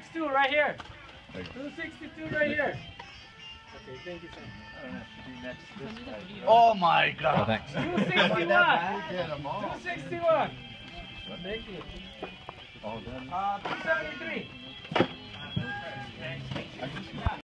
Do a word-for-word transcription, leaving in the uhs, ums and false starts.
sixty-two right here. two sixty-two right here. Okay, thank you, sir. Oh my God. Oh, thanks. two sixty-one. two sixty-one. Thank you. Uh, two seventy-three.